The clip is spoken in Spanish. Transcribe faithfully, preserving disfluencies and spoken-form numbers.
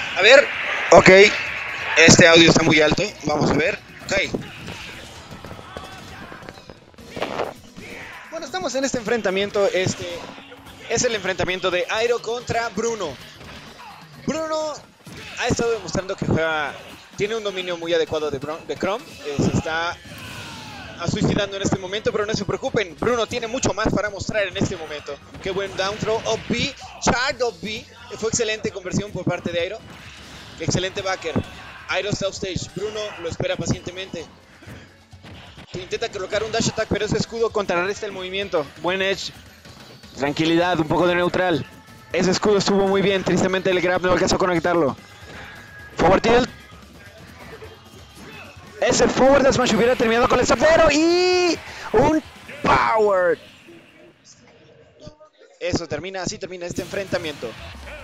A ver, ok, este audio está muy alto, vamos a ver, ok. Bueno, estamos en este enfrentamiento, este es el enfrentamiento de Iroh contra Bruno. Bruno ha estado demostrando que juega, tiene un dominio muy adecuado de, de Chrome, eh, se está suicidando en este momento, pero no se preocupen, Bruno tiene mucho más para mostrar en este momento. Qué buen down throw of B, charge of B, fue excelente conversión por parte de Iroh. Excelente backer. Iroh está offstage. Bruno lo espera pacientemente. Intenta colocar un dash attack, pero ese escudo contrarresta el movimiento. Buen edge. Tranquilidad, un poco de neutral. Ese escudo estuvo muy bien. Tristemente el grab no alcanzó a conectarlo. Forward tilt. Ese forward smash hubiera terminado con el zapero y un power. Eso termina, así termina este enfrentamiento.